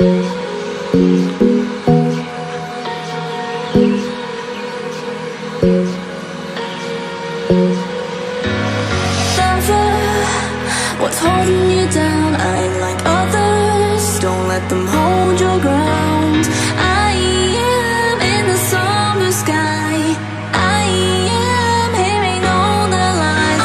What's holding you down? I ain't like others. Don't let them hold your ground. I am in the summer sky. I am hearing all the lies.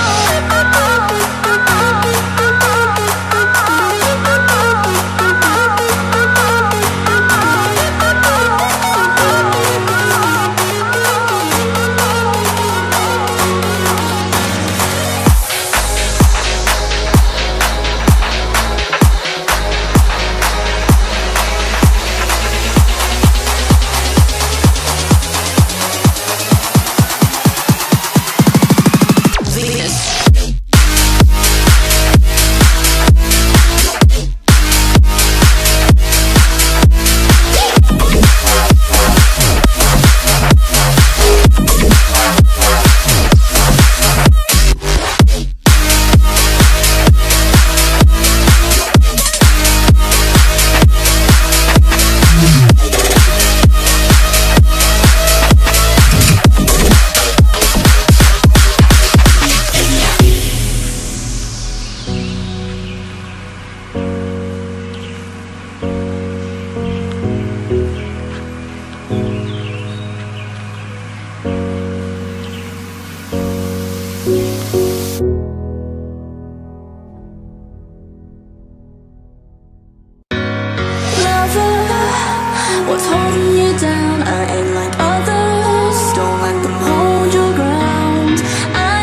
What's holding you down? I ain't like others. Don't let them hold your ground. I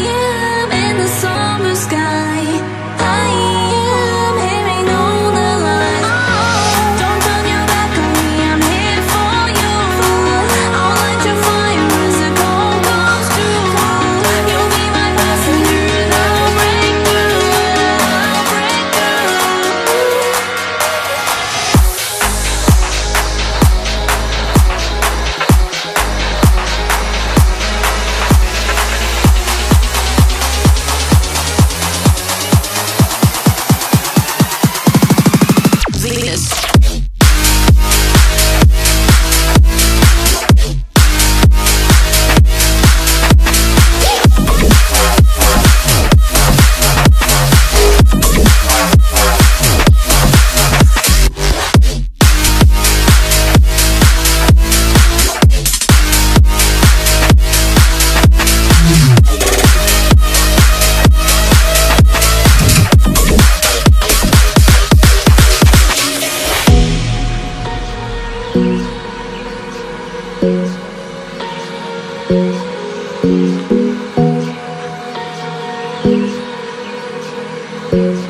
am in the summer sky. I am hearing all the lies. Don't turn your back on me, I'm here for you. I'll light your fire as the cold comes through. You'll be my passenger and I'll break through. I'll break through. Thank you.